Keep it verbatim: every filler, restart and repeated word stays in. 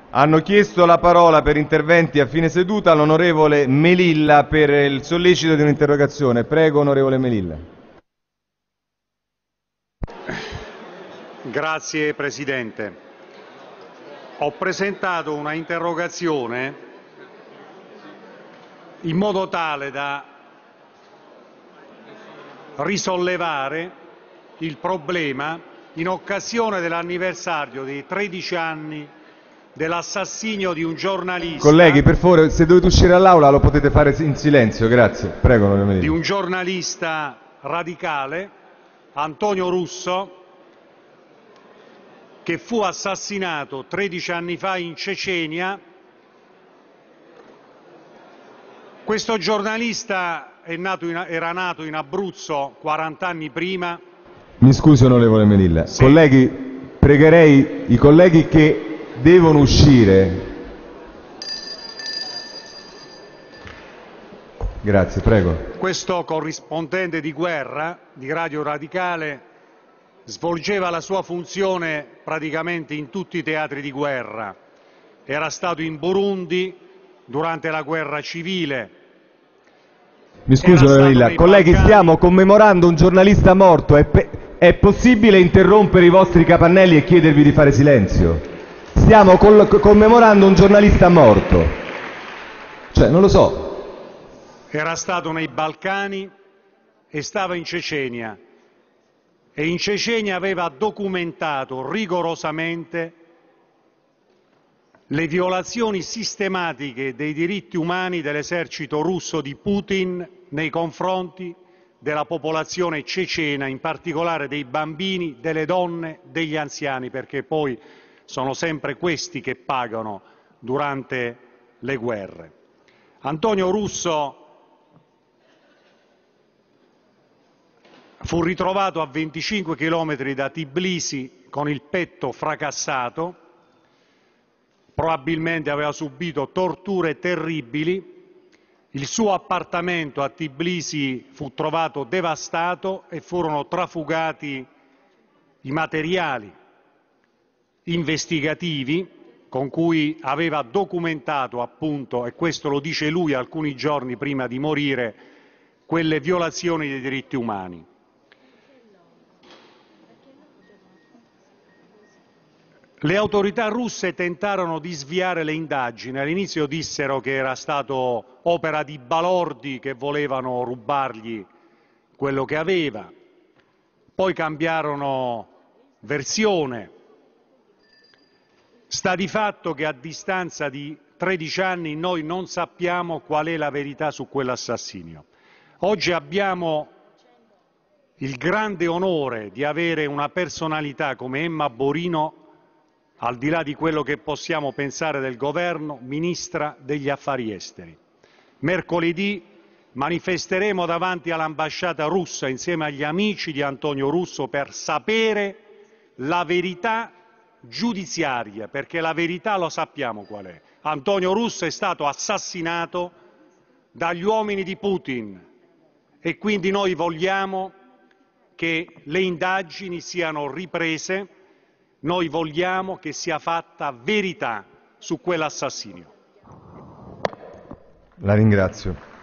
Hanno chiesto la parola per interventi a fine seduta l'onorevole Melilla per il sollecito di un'interrogazione. Prego, onorevole Melilla. Grazie Presidente. Ho presentato una interrogazione in modo tale da risollevare il problema in occasione dell'anniversario dei tredici anni dell'assassinio di un giornalista. Colleghi, per favore, se dovete uscire dall'aula lo potete fare in silenzio, grazie. Prego, onorevole Melilla. Di un giornalista radicale, Antonio Russo, che fu assassinato tredici anni fa in Cecenia. Questo giornalista è nato in, era nato in Abruzzo quaranta anni prima. Mi scusi, onorevole Melilla. Sì. Colleghi, pregherei i colleghi che devono uscire. Grazie, prego. Questo corrispondente di guerra di Radio Radicale svolgeva la sua funzione praticamente in tutti i teatri di guerra. Era stato in Burundi durante la guerra civile. Mi scusi, onorevole Melilla. Colleghi, Balcani. stiamo commemorando un giornalista morto. È, pe- è possibile interrompere i vostri capannelli e chiedervi di fare silenzio? Stiamo col- commemorando un giornalista morto. Cioè, non lo so. Era stato nei Balcani e stava in Cecenia. E in Cecenia aveva documentato rigorosamente le violazioni sistematiche dei diritti umani dell'esercito russo di Putin nei confronti della popolazione cecena, in particolare dei bambini, delle donne, degli anziani, perché poi sono sempre questi che pagano durante le guerre. Antonio Russo fu ritrovato a venticinque chilometri da Tbilisi con il petto fracassato, probabilmente aveva subito torture terribili. Il suo appartamento a Tbilisi fu trovato devastato e furono trafugati i materiali investigativi con cui aveva documentato, appunto, e questo lo dice lui alcuni giorni prima di morire, quelle violazioni dei diritti umani. Le autorità russe tentarono di sviare le indagini. All'inizio dissero che era stato opera di balordi che volevano rubargli quello che aveva, poi cambiarono versione. Sta di fatto che a distanza di tredici anni noi non sappiamo qual è la verità su quell'assassinio. Oggi abbiamo il grande onore di avere una personalità come Emma Bonino, al di là di quello che possiamo pensare del governo, ministra degli affari esteri. Mercoledì manifesteremo davanti all'ambasciata russa insieme agli amici di Antonio Russo per sapere la verità giudiziaria, perché la verità lo sappiamo qual è. Antonio Russo è stato assassinato dagli uomini di Putin e quindi noi vogliamo che le indagini siano riprese. Noi vogliamo che sia fatta verità su quell'assassinio. La ringrazio.